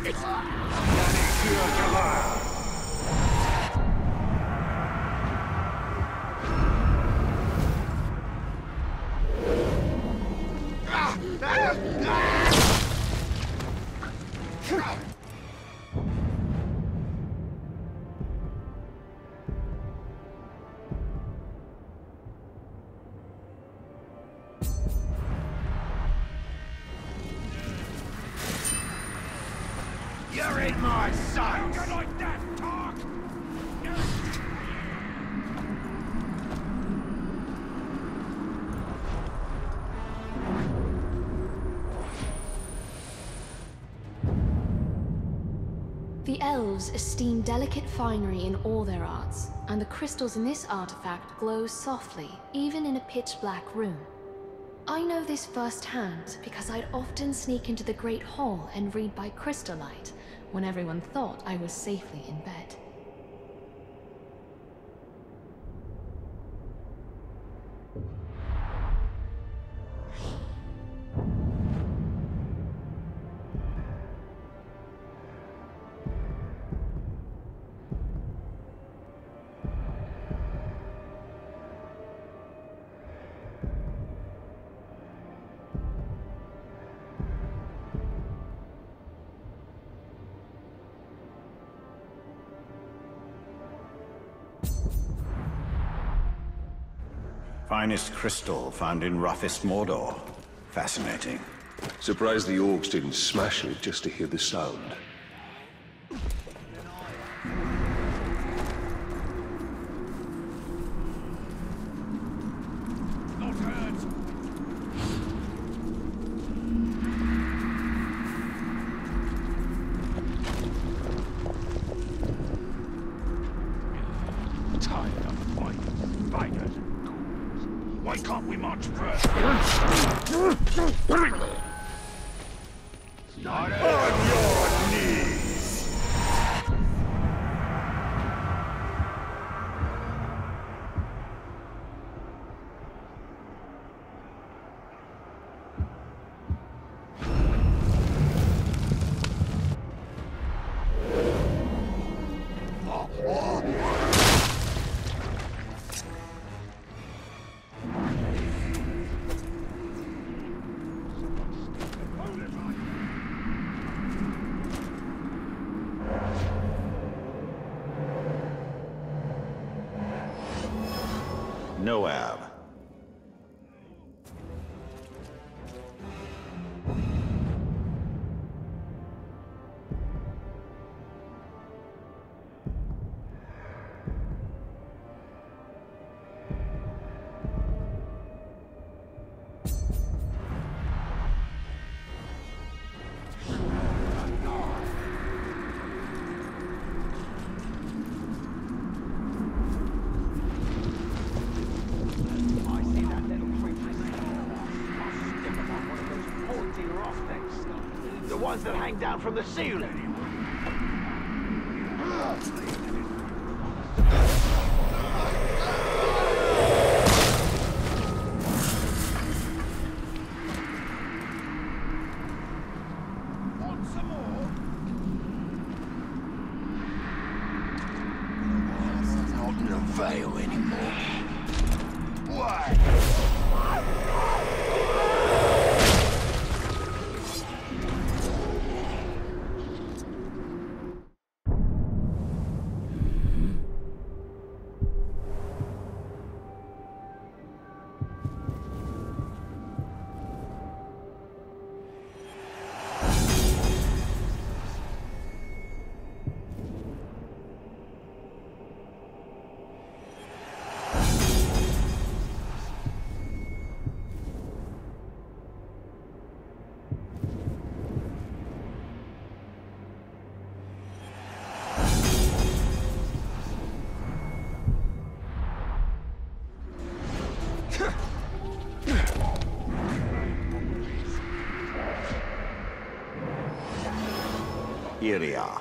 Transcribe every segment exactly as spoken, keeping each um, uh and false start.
You're in my sights! Don't like that, talk! The elves esteem delicate finery in all their arts, and the crystals in this artifact glow softly, even in a pitch-black room. I know this firsthand because I'd often sneak into the Great Hall and read by crystallight when everyone thought I was safely in bed. Finest crystal found in roughest Mordor. Fascinating. Surprised the orcs didn't smash it just to hear the sound. Not hurt! Tired of fighting spiders. Why can't we march first? Not on your knees! Noab. The ones that hang down from the ceiling. Want some more? Not in a veil anymore. Why? Iria.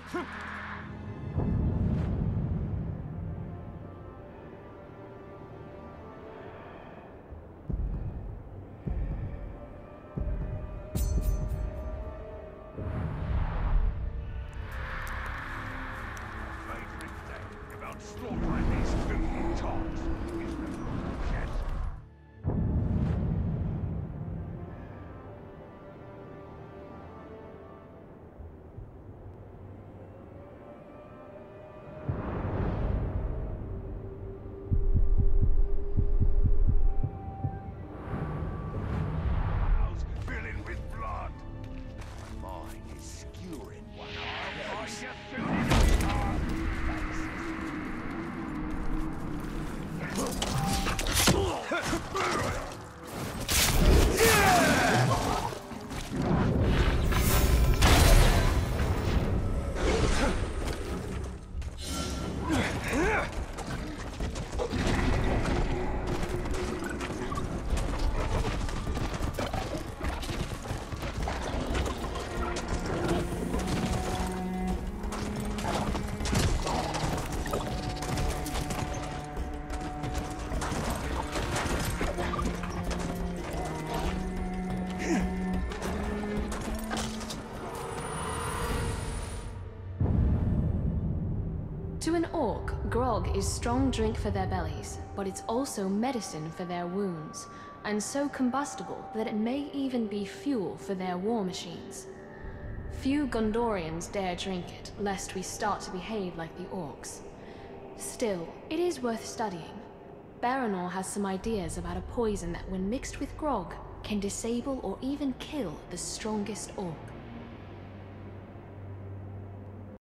Slaughtering these filthy togs is no chance. House filling with blood. My mind is skewering one eye. I'll find you soon enough. To an orc, grog is strong drink for their bellies, but it's also medicine for their wounds, and so combustible that it may even be fuel for their war machines. Few Gondorians dare drink it, lest we start to behave like the orcs. Still, it is worth studying. Baranor has some ideas about a poison that, when mixed with grog, can disable or even kill the strongest orc.